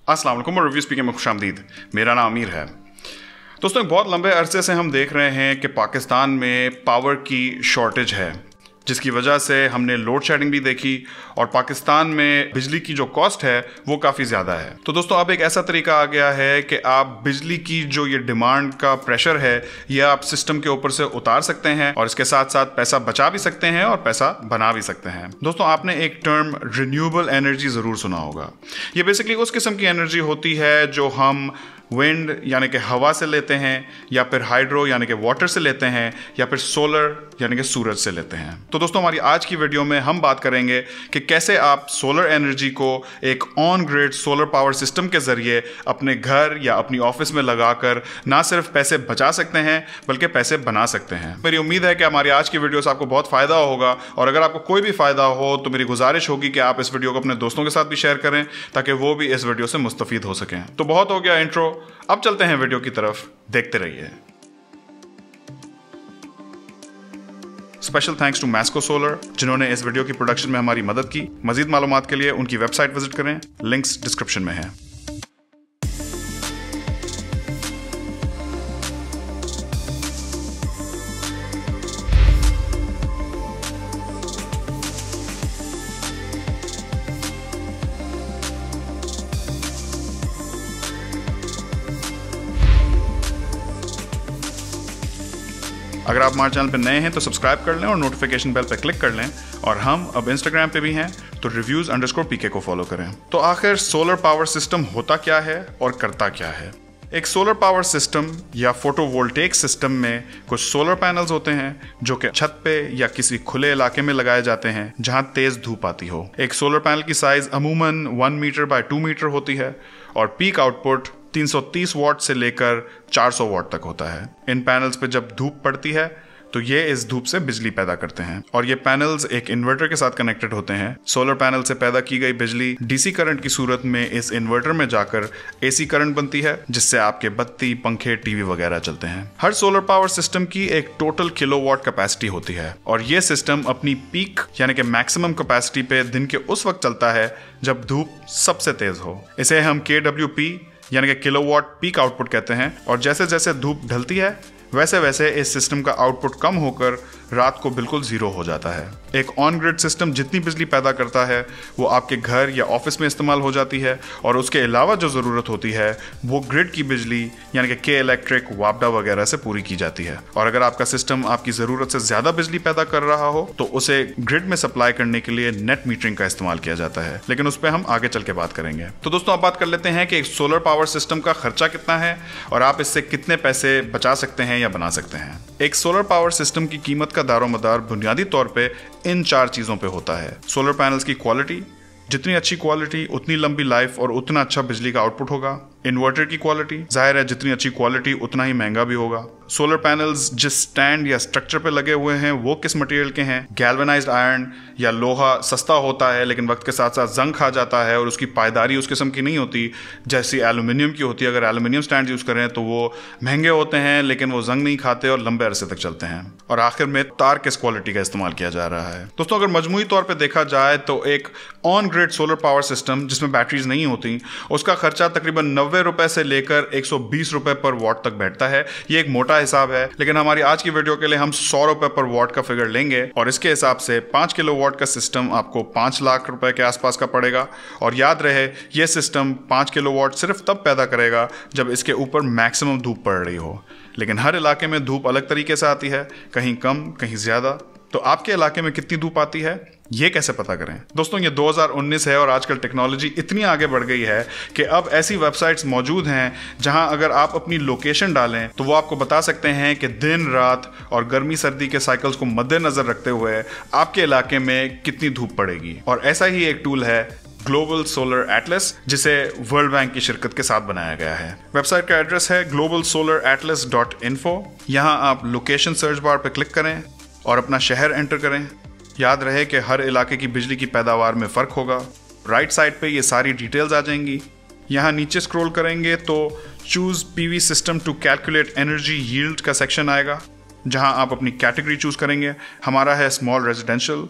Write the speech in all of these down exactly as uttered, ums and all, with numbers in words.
अस्सलाम वालेकुम और रिव्यूज पीके में खुशामदीद। मेरा नाम अमीर है। दोस्तों, एक बहुत लंबे अरसे से हम देख रहे हैं कि पाकिस्तान में पावर की शॉर्टेज है, जिसकी वजह से हमने लोड शेडिंग भी देखी और पाकिस्तान में बिजली की जो कॉस्ट है वो काफ़ी ज़्यादा है। तो दोस्तों, अब एक ऐसा तरीका आ गया है कि आप बिजली की जो ये डिमांड का प्रेशर है ये आप सिस्टम के ऊपर से उतार सकते हैं और इसके साथ साथ पैसा बचा भी सकते हैं और पैसा बना भी सकते हैं। दोस्तों, आपने एक टर्म रिन्यूएबल एनर्जी ज़रूर सुना होगा। ये बेसिकली उस किस्म की एनर्जी होती है जो हम विंड यानी कि हवा से लेते हैं, या फिर हाइड्रो यानी कि वाटर से लेते हैं, या फिर सोलर यानी कि सूरज से लेते हैं। तो दोस्तों, हमारी आज की वीडियो में हम बात करेंगे कि कैसे आप सोलर एनर्जी को एक on grid solar power system के जरिए अपने घर या अपनी ऑफिस में लगाकर ना सिर्फ पैसे बचा सकते हैं बल्कि पैसे बना सकते हैं। मेरी उम्मीद है कि हमारी आज की वीडियो से आपको बहुत फायदा होगा, और अगर आपको कोई भी फायदा हो तो मेरी गुजारिश होगी कि आप इस वीडियो को अपने दोस्तों के साथ भी शेयर करें ताकि वो भी इस वीडियो से मुस्तफीद हो सकें। तो बहुत हो गया इंट्रो, अब चलते हैं वीडियो की तरफ, देखते रहिए। स्पेशल थैंक्स टू मैस्को सोलर, जिन्होंने इस वीडियो की प्रोडक्शन में हमारी मदद की। मजीद मालूमात के लिए उनकी वेबसाइट विजिट करें, लिंक्स डिस्क्रिप्शन में है। अगर आप हमारे चैनल पर नए हैं तो सब्सक्राइब कर लें और नोटिफिकेशन बेल पर क्लिक कर लें, और हम अब इंस्टाग्राम पे भी हैं तो रिव्यूज अंडरस्कोर पीके को फॉलो करें। तो आखिर सोलर पावर सिस्टम होता क्या है और करता क्या है? एक सोलर पावर सिस्टम या फोटोवोल्टेइक सिस्टम में कुछ सोलर पैनल्स होते हैं जो कि छत पे या किसी खुले इलाके में लगाए जाते हैं जहां तेज धूप आती हो। एक सोलर पैनल की साइज अमूमन one metre by two metre होती है और पीक आउटपुट तीन सौ तीस वॉट से लेकर चार सौ वॉट तक होता है। इन पैनल्स पे जब धूप पड़ती है तो ये इस धूप से बिजली पैदा करते हैं, और ये पैनल्स एक इन्वर्टर के साथ कनेक्टेड होते हैं। सोलर पैनल से पैदा की गई बिजली डीसी करंट की सूरत में इस इन्वर्टर में जाकर एसी करंट बनती है, जिससे आपके बत्ती, पंखे, टीवी वगैरह चलते हैं। हर सोलर पावर सिस्टम की एक टोटल किलोवाट कैपेसिटी होती है, और ये सिस्टम अपनी पीक यानी कि मैक्सिमम कैपेसिटी पे दिन के उस वक्त चलता है जब धूप सबसे तेज हो। इसे हम के डब्ल्यू पी यानी कि किलोवाट पीक आउटपुट कहते हैं, और जैसे जैसे धूप ढलती है वैसे वैसे इस सिस्टम का आउटपुट कम होकर रात को बिल्कुल जीरो हो जाता है। एक ऑन ग्रिड सिस्टम जितनी बिजली पैदा करता है वो आपके घर या ऑफिस में इस्तेमाल हो जाती है, और उसके अलावा जो ज़रूरत होती है वो ग्रिड की बिजली यानी कि के इलेक्ट्रिक, वापडा वगैरह से पूरी की जाती है। और अगर आपका सिस्टम आपकी ज़रूरत से ज़्यादा बिजली पैदा कर रहा हो तो उसे ग्रिड में सप्लाई करने के लिए नेट मीटरिंग का इस्तेमाल किया जाता है, लेकिन उस पर हम आगे चल के बात करेंगे। तो दोस्तों, अब बात कर लेते हैं कि एक सोलर पावर सिस्टम का खर्चा कितना है और आप इससे कितने पैसे बचा सकते हैं या बना सकते हैं। एक सोलर पावर सिस्टम की कीमत का दारोमदार बुनियादी तौर पे इन चार चीजों पे होता है। सोलर पैनल्स की क्वालिटी, जितनी अच्छी क्वालिटी उतनी लंबी लाइफ और उतना अच्छा बिजली का आउटपुट होगा। इन्वर्टर की क्वालिटी, जाहिर है जितनी अच्छी क्वालिटी उतना ही महंगा भी होगा। सोलर पैनल्स जिस स्टैंड या स्ट्रक्चर पे लगे हुए हैं वो किस मटेरियल के हैं। गैल्वेनाइज्ड आयरन या लोहा सस्ता होता है लेकिन वक्त के साथ साथ जंग खा जाता है, और उसकी पायदारी उस किस्म की नहीं होती जैसी एल्यूमिनियम की होती है। अगर एल्यूमिनियम स्टैंड यूज करें तो वो महंगे होते हैं लेकिन वो जंग नहीं खाते और लंबे अरसे तक चलते हैं। और आखिर में तार किस क्वालिटी का इस्तेमाल किया जा रहा है। दोस्तों, अगर मजमूई तौर पर देखा जाए तो एक on grid solar power system जिसमें बैटरीज नहीं होती उसका खर्चा तकरीबन नब्बे रुपए से लेकर एक सौ बीस रुपए पर वॉट तक बैठता है। ये एक मोटा हिसाब है, लेकिन हमारी आज की वीडियो के लिए हम सौ रुपए पर वॉट का फिगर लेंगे, और इसके हिसाब से पांच किलो वॉट का सिस्टम आपको पांच लाख रुपए के आसपास का पड़ेगा। और याद रहे, यह सिस्टम पांच किलो वॉट सिर्फ तब पैदा करेगा जब इसके ऊपर मैक्सिमम धूप पड़ रही हो, लेकिन हर इलाके में धूप अलग तरीके से आती है, कहीं कम कहीं ज्यादा। तो आपके इलाके में कितनी धूप आती है ये कैसे पता करें? दोस्तों, ये दो हज़ार उन्नीस है और आजकल टेक्नोलॉजी इतनी आगे बढ़ गई है कि अब ऐसी वेबसाइट्स मौजूद हैं जहां अगर आप अपनी लोकेशन डालें तो वो आपको बता सकते हैं कि दिन रात और गर्मी सर्दी के साइकिल्स को मद्देनजर रखते हुए आपके इलाके में कितनी धूप पड़ेगी। और ऐसा ही एक टूल है ग्लोबल सोलर एटलस, जिसे वर्ल्ड बैंक की शिरकत के साथ बनाया गया है। वेबसाइट का एड्रेस है global solar atlas dot info. यहाँ आप लोकेशन सर्च बार पर क्लिक करें और अपना शहर एंटर करें। याद रहे कि हर इलाके की बिजली की पैदावार में फ़र्क होगा। राइट साइड पे ये सारी डिटेल्स आ जाएंगी। यहाँ नीचे स्क्रॉल करेंगे तो choose PV system to calculate energy yield का सेक्शन आएगा, जहाँ आप अपनी कैटेगरी चूज करेंगे। हमारा है स्मॉल रेजिडेंशियल।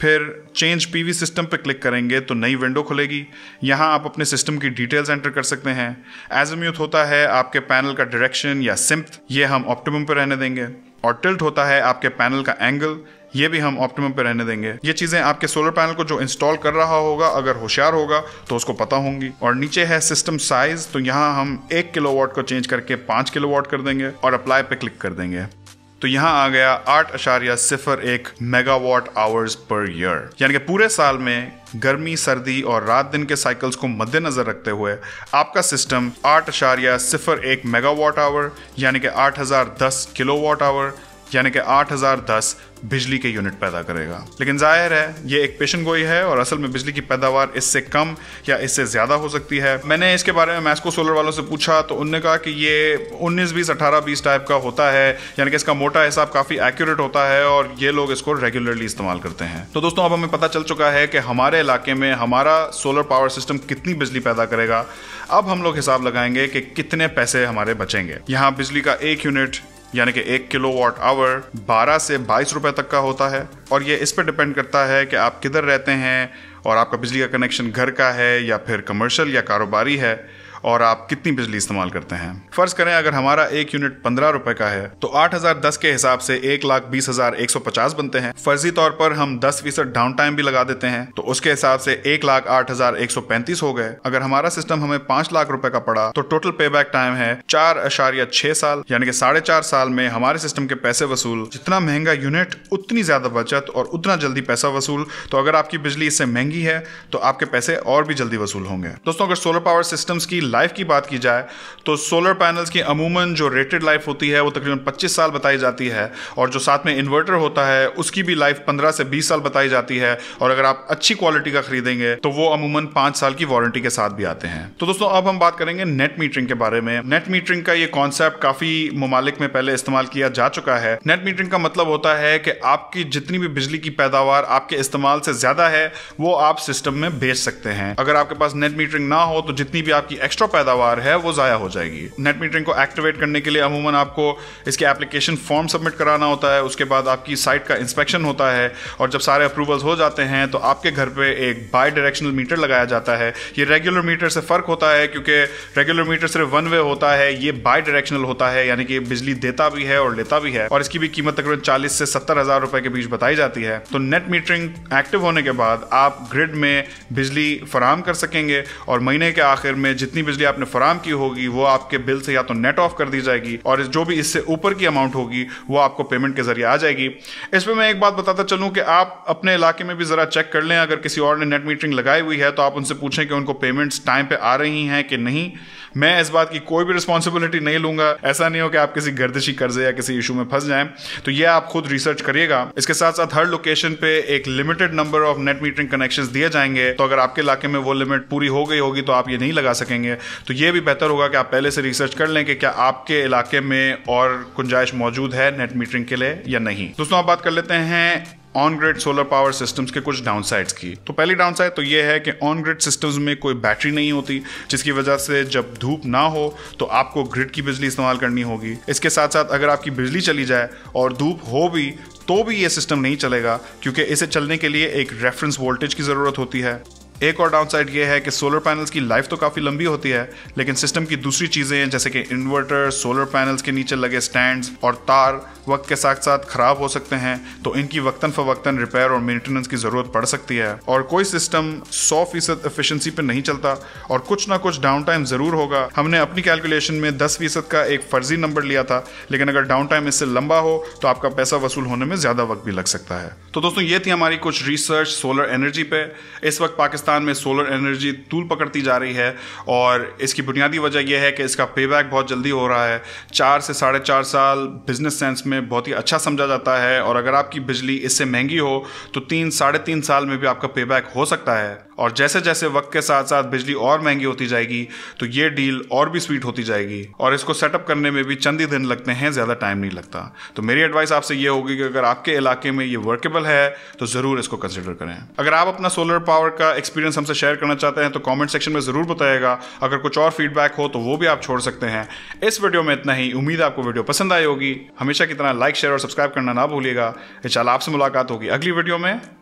फिर चेंज पीवी सिस्टम पे क्लिक करेंगे तो नई विंडो खुलेगी। यहाँ आप अपने सिस्टम की डिटेल्स एंटर कर सकते हैं। एज़ीम्यूथ होता है आपके पैनल का डायरेक्शन या सिम्थ, ये हम ऑप्टिमम पे रहने देंगे। और टिल्ट होता है आपके पैनल का एंगल, ये भी हम ऑप्टिमम पे रहने देंगे। ये चीजें आपके सोलर पैनल को जो इंस्टॉल कर रहा होगा अगर होशियार होगा तो उसको पता होंगी। और नीचे है सिस्टम साइज, तो यहाँ हम एक किलोवाट को चेंज करके पाँच किलोवाट कर देंगे और अप्लाई पे क्लिक कर देंगे। तो यहाँ आ गया आठ अशारिया सिफर एक मेगावाट आवर्स पर ईयर, यानी कि पूरे साल में गर्मी, सर्दी और रात दिन के साइकिल्स को मद्देनजर रखते हुए आपका सिस्टम आठ अशारिया सिफर एक मेगावाट आवर यानी कि आठ हजार दस किलोवाट आवर यानी कि आठ हजार दस बिजली के यूनिट पैदा करेगा। लेकिन जाहिर है ये एक पेशन गोई है और असल में बिजली की पैदावार इससे कम या इससे ज्यादा हो सकती है। मैंने इसके बारे में मैस्को सोलर वालों से पूछा तो उन्होंने कहा कि ये उन्नीस बीस अठारह बीस टाइप का होता है, यानी कि इसका मोटा हिसाब काफी एक्यूरेट होता है और ये लोग इसको रेगुलरली इस्तेमाल करते हैं। तो दोस्तों अब हमें पता चल चुका है कि हमारे इलाके में हमारा सोलर पावर सिस्टम कितनी बिजली पैदा करेगा। अब हम लोग हिसाब लगाएंगे कि कितने पैसे हमारे बचेंगे। यहाँ बिजली का एक यूनिट यानी कि एक किलोवाट आवर बारह से बाईस रुपए तक का होता है और ये इस पर डिपेंड करता है कि आप किधर रहते हैं और आपका बिजली का कनेक्शन घर का है या फिर कमर्शियल या कारोबारी है और आप कितनी बिजली इस्तेमाल करते हैं। फर्ज करें अगर हमारा एक यूनिट पंद्रह रुपए का है तो आठ हजार दस के हिसाब से एक लाख बीस हजार एक सौ पचास बनते हैं। फर्जी तौर पर हम दस फीसद डाउन टाइम भी लगा देते हैं तो उसके हिसाब से एक लाख आठ हजार एक सौ पैंतीस हो गए। अगर हमारा सिस्टम हमें पांच लाख रुपए का पड़ा तो टोटल पे बैक टाइम है चार अशारिया छह साल, यानी कि साढ़े चार साल में हमारे सिस्टम के पैसे वसूल। जितना महंगा यूनिट उतनी ज्यादा बचत और उतना जल्दी पैसा वसूल। तो अगर आपकी बिजली इससे महंगी है तो आपके पैसे और भी जल्दी वसूल होंगे। दोस्तों अगर सोलर पावर सिस्टम्स की लाइफ की बात की जाए तो सोलर पैनल्स की अमूमन जो रेटेड लाइफ होती है वो तकरीबन पच्चीस साल बताई जाती है और जो साथ में इन्वर्टर होता है उसकी भी लाइफ पंद्रह से बीस साल बताई जाती है और अगर आप अच्छी क्वालिटी का खरीदेंगे तो वो अमूमन पांच साल की वारंटी के साथ भी आते हैं। तो दोस्तों अब हम बात करेंगे नेट मीटरिंग के बारे में। नेट मीटरिंग का ये कॉन्सेप्ट काफी ममालिक में पहले इस्तेमाल किया जा चुका है। नेट मीटरिंग का मतलब होता है कि आपकी जितनी भी बिजली की पैदावार आपके इस्तेमाल से ज्यादा है वो आप सिस्टम में भेज सकते हैं। अगर आपके पास नेट मीटरिंग ना हो तो जितनी भी आपकी एक्स्ट्रा पैदावार है वो जाया हो जाएगी। नेट मीटरिंग को एक्टिवेट करने के लिए अमूमन आपको इसके एप्लीकेशन फॉर्म सबमिट कराना होता है, उसके बाद आपकी साइट का इंस्पेक्शन होता है और जब सारे अप्रूवल्स हो जाते हैं तो आपके घर पे एक बाई डायरेक्शनल मीटर लगाया जाता है। ये रेगुलर मीटर से फर्क होता है क्योंकि रेगुलर मीटर सिर्फ वन वे होता है, ये बाई डायरेक्शनल होता है, यानी कि बिजली देता भी है और लेता भी है और इसकी भी कीमत तकरीबन चालीस से सत्तर हजार रुपए के बीच बताई जाती है। तो नेट मीटरिंग एक्टिव होने के बाद आप ग्रिड में बिजली फराहम कर सकेंगे और महीने के आखिर में जितनी बिजली आपने फराहम की होगी वो आपके बिल से या तो नेट ऑफ कर दी जाएगी और जो भी इससे ऊपर की अमाउंट होगी वो आपको पेमेंट के जरिए आ जाएगी। इस पे मैं एक बात बताता चलूं कि आप अपने इलाके में भी जरा चेक कर लें, अगर किसी और ने नेट मीटरिंग लगाई हुई है तो आप उनसे पूछें कि उनको पेमेंट्स टाइम पे आ रही हैं कि नहीं। मैं इस बात की कोई भी रिस्पॉन्सिबिलिटी नहीं लूंगा, ऐसा नहीं हो कि आप किसी गर्दिशी कर्जे या किसी इशू में फंस जाएं, तो ये आप खुद रिसर्च करिएगा। इसके साथ साथ हर लोकेशन पे एक limited number of net metering connections दिए जाएंगे, तो अगर आपके इलाके में वो लिमिट पूरी हो गई होगी तो आप ये नहीं लगा सकेंगे। तो ये भी बेहतर होगा कि आप पहले से रिसर्च कर लें कि क्या आपके इलाके में और गुंजाइश मौजूद है नेट मीटरिंग के लिए या नहीं। दोस्तों आप बात कर लेते हैं on grid solar power systems के कुछ डाउनसाइड्स की। तो पहली डाउनसाइड तो ये है कि ऑन ग्रिड सिस्टम्स में कोई बैटरी नहीं होती, जिसकी वजह से जब धूप ना हो तो आपको ग्रिड की बिजली इस्तेमाल करनी होगी। इसके साथ साथ अगर आपकी बिजली चली जाए और धूप हो भी तो भी ये सिस्टम नहीं चलेगा क्योंकि इसे चलने के लिए एक रेफरेंस वोल्टेज की जरूरत होती है। एक और डाउनसाइड ये है कि सोलर पैनल्स की लाइफ तो काफ़ी लंबी होती है लेकिन सिस्टम की दूसरी चीज़ें जैसे कि इन्वर्टर, सोलर पैनल्स के नीचे लगे स्टैंड्स और तार वक्त के साथ साथ खराब हो सकते हैं, तो इनकी वक्तन फवक्तन रिपेयर और मेंटेनेंस की ज़रूरत पड़ सकती है। और कोई सिस्टम सौ फीसद एफिशिएंसी पे नहीं चलता और कुछ ना कुछ डाउन टाइम ज़रूर होगा। हमने अपनी कैलकुलेशन में दस फीसद का एक फर्जी नंबर लिया था, लेकिन अगर डाउन टाइम इससे लंबा हो तो आपका पैसा वसूल होने में ज़्यादा वक्त भी लग सकता है। तो दोस्तों ये थी हमारी कुछ रिसर्च सोलर एनर्जी पे। इस वक्त पाकिस्तान में सोलर एनर्जी तूल पकड़ती जा रही है और इसकी बुनियादी वजह यह है कि इसका पेबैक बहुत जल्दी हो रहा है। चार से साढ़े चार साल बिजनेस सेंस में बहुत ही अच्छा समझा जाता है और अगर आपकी बिजली इससे महंगी हो तो तीन साढ़े तीन साल में भी आपका पेबैक हो सकता है। और जैसे जैसे वक्त के साथ साथ बिजली और महंगी होती जाएगी तो ये डील और भी स्वीट होती जाएगी और इसको सेटअप करने में भी चंद ही दिन लगते हैं, ज़्यादा टाइम नहीं लगता। तो मेरी एडवाइस आपसे ये होगी कि अगर आपके इलाके में ये वर्केबल है तो ज़रूर इसको कंसिडर करें। अगर आप अपना सोलर पावर का एक्सपीरियंस हमसे शेयर करना चाहते हैं तो कमेंट सेक्शन में ज़रूर बताइएगा। अगर कुछ और फीडबैक हो तो वो भी आप छोड़ सकते हैं। इस वीडियो में इतना ही। उम्मीद है आपको वीडियो पसंद आई होगी। हमेशा की तरह लाइक, शेयर और सब्सक्राइब करना ना भूलिएगा। इंशाल्लाह आपसे मुलाकात होगी अगली वीडियो में।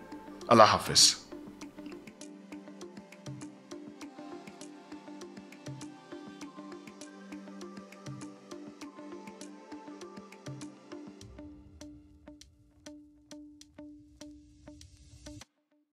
अल्लाह हाफिज।